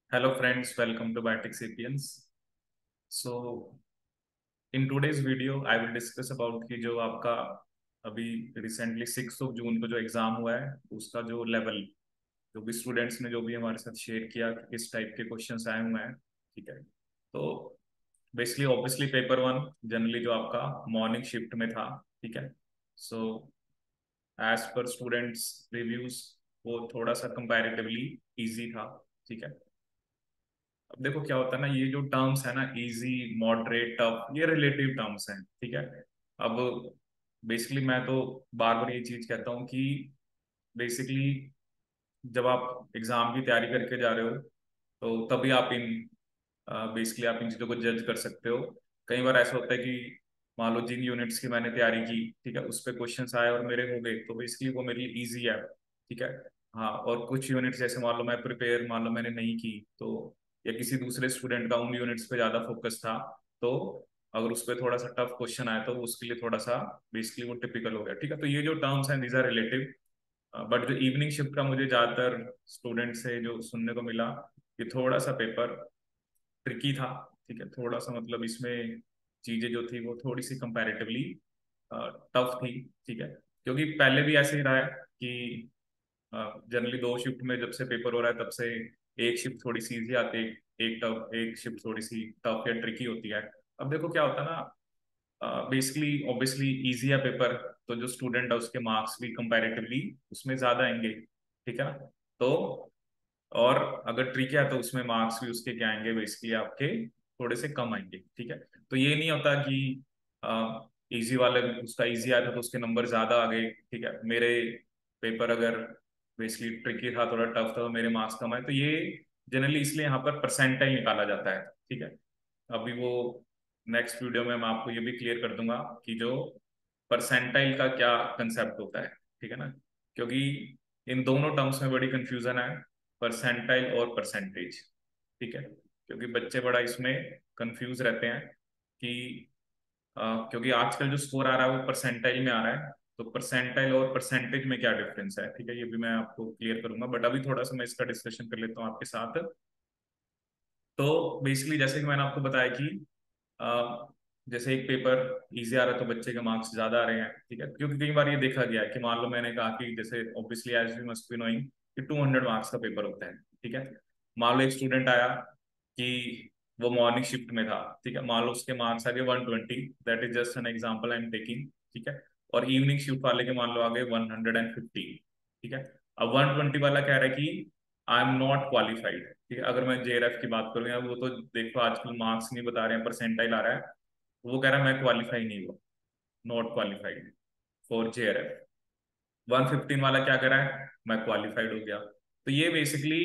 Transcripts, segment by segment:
Hello friends, welcome to Biotech Sapiens. So in today's video, I will discuss about कि जो आपका अभी recently 6 जून को जो एग्जाम हुआ है उसका जो लेवल जो भी स्टूडेंट्स ने जो भी हमारे साथ शेयर किया कि किस टाइप के क्वेश्चंस आए हुए हैं। ठीक है, तो basically obviously paper one generally जो आपका मॉर्निंग शिफ्ट में था। ठीक है, so as per students reviews वो थोड़ा सा कंपैरेटिवली इजी था। ठीक है, अब देखो क्या होता है ना, ये जो टर्म्स है ना, इजी मॉडरेट टफ, ये रिलेटिव टर्म्स हैं। ठीक है, अब बेसिकली मैं तो बार बार ये चीज कहता हूँ कि बेसिकली जब आप एग्जाम की तैयारी करके जा रहे हो तो तभी आप इन बेसिकली आप इन चीज़ों को जज कर सकते हो। कई बार ऐसा होता है कि मान लो जिन यूनिट्स की मैंने तैयारी की, ठीक है, उस पर क्वेश्चन आए और मेरे हो गए तो बेसिकली वो मेरे लिए ईजी है। ठीक है, हाँ, और कुछ यूनिट्स जैसे मान लो मैं प्रिपेयर मान लो मैंने नहीं की तो, या किसी दूसरे स्टूडेंट का उन यूनिट्स पे ज़्यादा फोकस था, तो अगर उस पर थोड़ा सा टफ क्वेश्चन आया तो उसके लिए थोड़ा सा बेसिकली वो टिपिकल हो गया। ठीक है, तो ये जो टर्म्स हैं दीज आर रिलेटिव। बट जो इवनिंग शिफ्ट का मुझे ज़्यादातर स्टूडेंट से जो सुनने को मिला कि थोड़ा सा पेपर ट्रिकी था। ठीक है, थोड़ा सा मतलब इसमें चीज़ें जो थी वो थोड़ी सी कंपैरेटिवली टफ थी। ठीक है, क्योंकि पहले भी ऐसे ही रहा है कि जनरली दो शिफ्ट में जब से पेपर हो रहा है तब से एक शिफ्ट थोड़ी सी इजी आती है, एक टफ, एक शिफ्ट थोड़ी सी टफ या ट्रिकी होती है। अब देखो क्या होता है ना, बेसिकली ऑब्वियसली इजी है पेपर, तो जो स्टूडेंट है उसके मार्क्स भी कंपैरेटिवली उसमें ज्यादा आएंगे। ठीक है ना, तो और अगर ट्रिक है तो उसमें मार्क्स भी उसके क्या आएंगे, बेसिकली आपके थोड़े से कम आएंगे। ठीक है, तो ये नहीं होता कि इजी वाले उसका इजी आया था तो उसके नंबर ज्यादा आ गए। ठीक है, मेरे पेपर अगर बेसिकली ट्रिकी था, थोड़ा टफ था, तो मेरे मार्क्स कम आए। तो ये जनरली इसलिए यहाँ पर परसेंटाइल निकाला जाता है। ठीक है, अभी वो नेक्स्ट वीडियो में मैं आपको ये भी क्लियर कर दूंगा कि जो परसेंटाइल का क्या कंसेप्ट होता है। ठीक है ना, क्योंकि इन दोनों टर्म्स में बड़ी कंफ्यूजन है, परसेंटाइल और परसेंटेज। ठीक है, क्योंकि बच्चे बड़ा इसमें कंफ्यूज रहते हैं कि क्योंकि आजकल जो स्कोर आ रहा है वो परसेंटाइल में आ रहा है, तो परसेंटाइल और परसेंटेज में क्या डिफरेंस है। ठीक है, ये भी मैं आपको क्लियर करूंगा, बट अभी थोड़ा सा मैं इसका डिस्कशन कर लेता हूँ आपके साथ। तो बेसिकली जैसे कि मैंने आपको बताया कि अ, जैसे एक पेपर इजी आ रहा है तो बच्चे के मार्क्स ज्यादा आ रहे हैं। ठीक है, क्योंकि कई बार ये देखा गया है कि मान लो मैंने कहा कि जैसे obviously as we must be knowing कि 200 मार्क्स का पेपर होता है। ठीक है, मान लो एक स्टूडेंट आया कि वो मॉर्निंग शिफ्ट में था। ठीक है, मान लो उसके मार्क्स आ गए 120, that is just an example I am taking. ठीक है, और इवनिंग शिफ्ट वाले के मान लो आ गए 150। ठीक है, अब 120 वाला कह रहा है कि आई एम नॉट क्वालिफाइड। ठीक है, अगर मैं जेआरएफ की बात करूँ, या वो तो देखो आजकल मार्क्स नहीं बता रहे हैं, परसेंटाइल आ रहा है, वो कह रहा है मैं क्वालिफाई नहीं हुआ, नॉट क्वालिफाइड फॉर जेआरएफ। 115 वाला क्या कर रहा है, मैं क्वालिफाइड हो गया। तो ये बेसिकली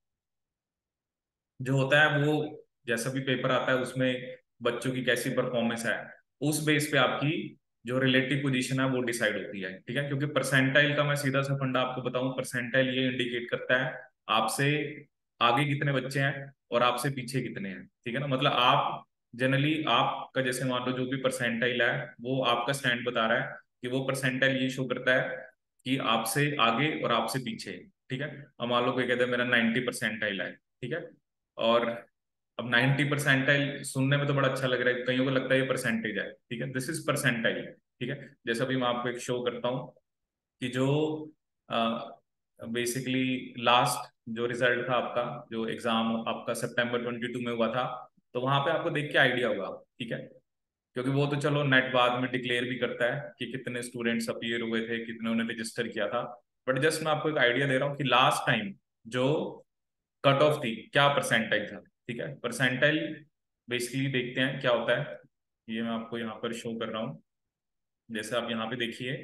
जो होता है वो जैसा भी पेपर आता है उसमें बच्चों की कैसी परफॉर्मेंस है, उस बेस पे आपकी जो रिलेटिव पोजीशन है वो डिसाइड होती है। ठीक है, क्योंकि परसेंटाइल का मैं सीधा सा फंडा आपको बताऊं, परसेंटाइल ये इंडिकेट करता है आपसे आगे कितने बच्चे हैं और आपसे पीछे कितने हैं। ठीक है ना, मतलब आप जनरली आपका जैसे मान लो जो भी परसेंटाइल है वो आपका स्टैंड बता रहा है कि वो परसेंटाइल ये शो करता है कि आपसे आगे और आपसे पीछे। ठीक है, अब मान लो कोई कहता है मेरा 90 परसेंटाइल है। ठीक है, और अब 90 परसेंटाइल सुनने में तो बड़ा अच्छा लग रहा है, कईयों को लगता है ये परसेंटेज है। ठीक है, दिस इज परसेंटाइल। ठीक है, जैसा भी मैं आपको एक शो करता हूँ कि जो बेसिकली लास्ट जो रिजल्ट था आपका, जो एग्जाम आपका सितंबर 22 में हुआ था, तो वहां पे आपको देख के आइडिया होगा। ठीक है, क्योंकि वो तो चलो नेट बाद में डिक्लेयर भी करता है कि कितने स्टूडेंट्स अपीयर हुए थे, कितने उन्होंने रजिस्टर किया था, बट जस्ट मैं आपको एक आइडिया दे रहा हूँ कि लास्ट टाइम जो कट ऑफ थी क्या परसेंटाइल था। ठीक है, परसेंटाइल बेसिकली देखते हैं क्या होता है, ये मैं आपको यहाँ पर शो कर रहा हूँ, जैसे आप यहाँ पे देखिए।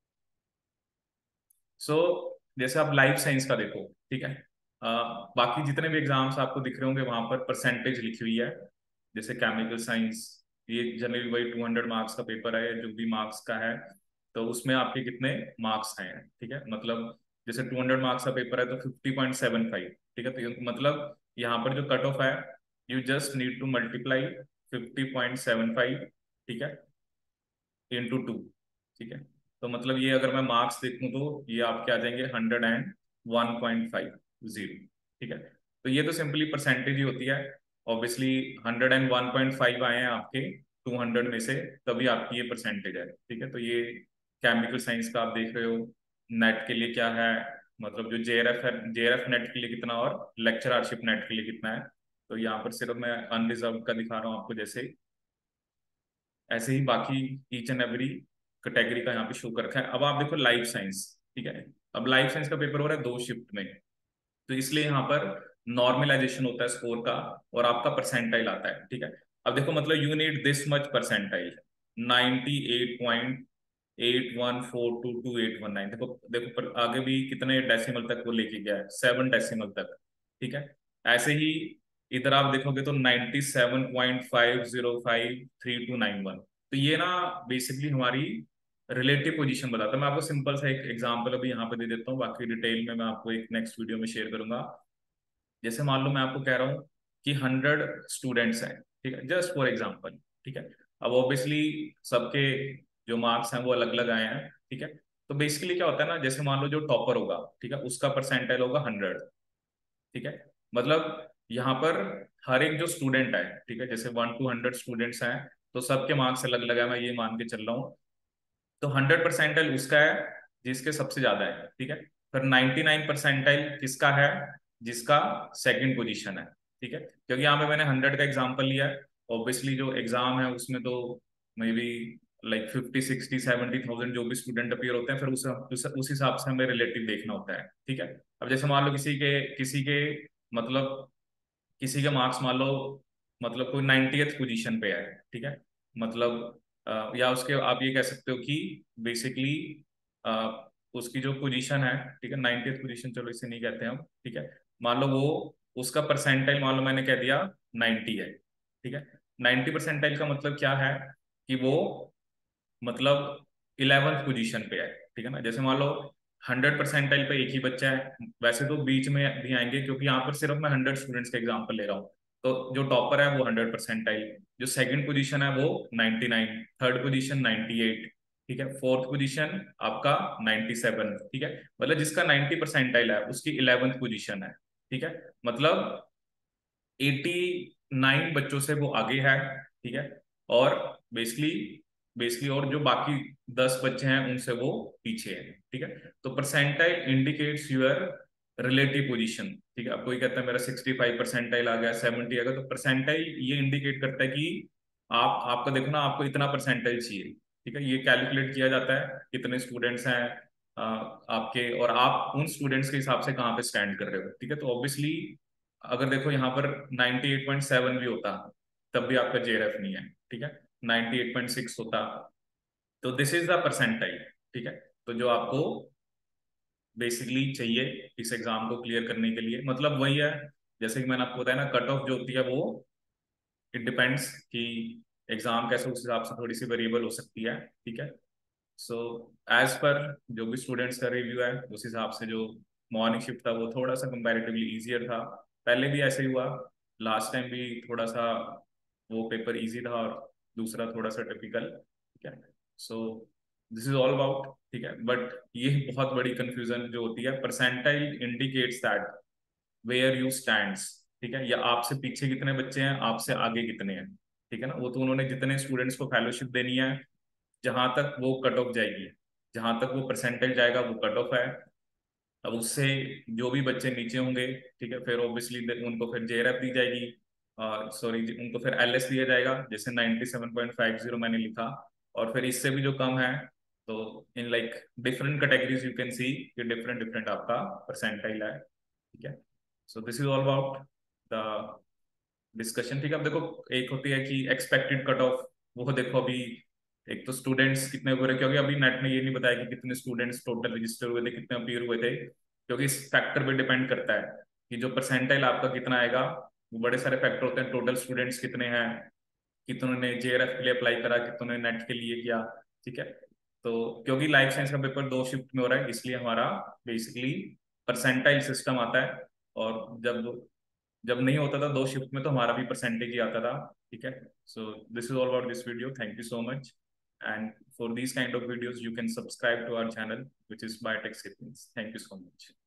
सो जैसे आप लाइफ साइंस का देखो। ठीक है, अ, बाकी जितने भी एग्जाम्स आपको दिख रहे होंगे वहां पर परसेंटेज लिखी हुई है। जैसे केमिकल साइंस, ये जनरली वही 200 मार्क्स का पेपर है, जो भी मार्क्स का है, तो उसमें आपके कितने मार्क्स आए हैं। ठीक है, मतलब जैसे 200 मार्क्स का पेपर है तो 50.75। ठीक है, तो मतलब यहाँ पर जो कट ऑफ है, you just need to multiply 50.75, ठीक है, इंटू 2। ठीक है, तो मतलब ये अगर मैं मार्क्स देखूं तो ये आपके आ जाएंगे 101.50। ठीक है, तो ये तो सिंपली परसेंटेज ही होती है। ऑब्वियसली 101.5 आए हैं आपके 200 में से, तभी आपकी ये परसेंटेज है, ठीक है। तो ये केमिकल साइंस का आप देख रहे हो। नेट के लिए क्या है, मतलब जो जेआरएफ है, जेआरएफ नेट के लिए कितना और लेक्चररशिप नेट के लिए कितना है। तो यहाँ पर सिर्फ मैं अनरिजर्व का दिखा रहा हूँ आपको, जैसे ऐसे ही बाकी ईच एंड एवरी कैटेगरी का यहाँ पे शो कर रखा है। अब आप देखो लाइफ साइंस, ठीक है। अब लाइफ साइंस का पेपर हो रहा है 2 शिफ्ट में, तो इसलिए यहाँ पर नॉर्मलाइजेशन होता है स्कोर का, और आपका परसेंटाइल आता है, ठीक है। अब देखो मतलब you need this much percentile, 98.81422819। देखो देखो पर आगे भी कितने डेसिमल तक वो लेके गया है, 7 डेसिमल तक, ठीक है। ऐसे ही इधर आप देखोगे तो 97.505321। तो ये ना बेसिकली हमारी रिलेटिव पोजीशन बताता है। मैं आपको सिंपल सा एक एग्जांपल अभी यहाँ पे दे देता हूँ, बाकी डिटेल में मैं आपको एक नेक्स्ट वीडियो में शेयर करूंगा। जैसे मान लो मैं आपको कह रहा हूँ कि 100 स्टूडेंट्स हैं, ठीक है, जस्ट फॉर एग्जाम्पल, ठीक है। अब ऑब्वियसली सबके जो मार्क्स हैं वो अलग अलग आए हैं, ठीक है। तो बेसिकली क्या होता है ना, जैसे मान लो जो टॉपर होगा, ठीक है, उसका परसेंटाइल होगा 100, ठीक है। मतलब यहाँ पर हर एक जो स्टूडेंट है, ठीक है, जैसे 1 to 100 स्टूडेंट्स हैं, तो सबके मार्क्स अलग अलग है, मैं ये मान के चल रहा हूँ। तो 100 परसेंटाइल उसका है जिसके सबसे ज्यादा है, ठीक है। फिर 99 परसेंटाइल किसका है, जिसका सेकंड पोजीशन है, ठीक है। क्योंकि यहाँ पे मैंने 100 का एग्जाम्पल लिया है। ऑब्वियसली जो एग्जाम है उसमें तो मे बी लाइक 50 60 70 थाउजेंड जो भी स्टूडेंट अपीयर होते हैं, फिर उस हिसाब से हमें रिलेटिव देखना होता है, ठीक है। अब जैसे मान लो किसी के मतलब किसी के मार्क्स मान लो मतलब कोई 90th पोजीशन पे है, ठीक है। मतलब या उसके आप ये कह सकते हो कि बेसिकली उसकी जो पोजीशन है, ठीक है, 90th पोजीशन, चलो इसे नहीं कहते हम, ठीक है। मान लो वो उसका परसेंटाइल मान लो मैंने कह दिया 90 है, ठीक है। 90 परसेंटाइल का मतलब क्या है कि वो मतलब 11th पोजीशन पे है, ठीक है ना। जैसे मान लो 100 परसेंटाइल पे एक ही बच्चा है, वैसे तो बीच में भी आएंगे, क्योंकि यहाँ पर सिर्फ मैं 100 स्टूडेंट्स का एग्जाम्पल ले रहा हूँ। तो जो टॉपर है वो 100 परसेंटाइल, जो सेकंड पोजीशन है वो 99, थर्ड पोजीशन 98, ठीक है, फोर्थ पोजीशन आपका 97, ठीक है। मतलब जिसका 90 परसेंटाइल है उसकी 11th पोजीशन है, ठीक है। मतलब 89 बच्चों से वो आगे है, ठीक है। और बेसिकली बेसिकली और जो बाकी 10 बच्चे हैं उनसे वो पीछे है, ठीक है। तो percentile indicates your relative position, ठीक है। अब कोई कहता है मेरा 65 परसेंटाइल आ गया, 70 आ गया, तो परसेंटाइल ये इंडिकेट करता है कि आपका देखो ना, आपको इतना परसेंटाइल चाहिए, ठीक है। ये कैलकुलेट किया जाता है कितने स्टूडेंट्स हैं आपके, और आप उन स्टूडेंट्स के हिसाब से कहाँ पे स्टैंड कर रहे हो, ठीक है। तो ऑब्वियसली अगर देखो यहाँ पर 98.7 भी होता तब भी आपका जेआरएफ नहीं है, ठीक है। 98.6 होता, तो दिस इज द परसेंटाइल, ठीक है। तो जो आपको बेसिकली चाहिए इस एग्जाम को क्लियर करने के लिए, मतलब वही है जैसे कि मैंने आपको बताया ना, कट ऑफ जो होती है वो इट डिपेंड्स कि एग्जाम कैसे, उस हिसाब से थोड़ी सी वेरिएबल हो सकती है, ठीक है। सो एज पर जो भी स्टूडेंट्स का रिव्यू है उस हिसाब से जो मॉर्निंग शिफ्ट था वो थोड़ा सा कंपैरेटिवली इजियर था। पहले भी ऐसे ही हुआ, लास्ट टाइम भी थोड़ा सा वो पेपर इजी था और दूसरा थोड़ा सा टिपिकल, ठीक है। So this is all about, ठीक है। बट ये बहुत बड़ी कंफ्यूजन जो होती है, percentile indicates that where you stands, ठीक है, या आपसे पीछे कितने बच्चे हैं, आपसे आगे कितने हैं, ठीक है ना। वो तो उन्होंने जितने स्टूडेंट्स को फेलोशिप देनी है, जहां तक वो कट ऑफ जाएगी, जहां तक वो परसेंटेज जाएगा वो कट ऑफ है। अब उससे जो भी बच्चे नीचे होंगे, ठीक है, फिर ऑब्वियसली उनको फिर जेआरएफ दी जाएगी, सॉरी उनको फिर एलएस दिया जाएगा, जैसे 97.50 मैंने लिखा। और फिर इससे भी जो कम है, तो in like different categories you can see कि डिफरेंट डिफरेंट आपका परसेंटाइल है, ठीक है। So this is all about the discussion, ठीक है। अब देखो एक होती है कि एक्सपेक्टेड कट ऑफ, वो देखो अभी एक तो स्टूडेंट्स कितने हुए थे, क्योंकि अभी नेट ने ये नहीं बताया कि कितने स्टूडेंट्स टोटल रजिस्टर हुए थे, कितने अपीयर हुए थे, क्योंकि इस फैक्टर पे डिपेंड करता है कि जो परसेंटाइल आपका कितना आएगा। वो बड़े सारे फैक्टर होते हैं, टोटल स्टूडेंट्स कितने हैं, कितनों ने जेआरएफ के लिए अप्लाई करा, कितनों ने नेट के लिए किया, ठीक है। तो क्योंकि लाइफ साइंस का पेपर 2 शिफ्ट में हो रहा है, इसलिए हमारा बेसिकली परसेंटाइल सिस्टम आता है। और जब जब नहीं होता था 2 शिफ्ट में, तो हमारा भी परसेंटेज ही आता था, ठीक है। So this is all about this video, thank you so much. And for these kind of videos you can subscribe to our channel which is biotech sapiens. Thank you so much.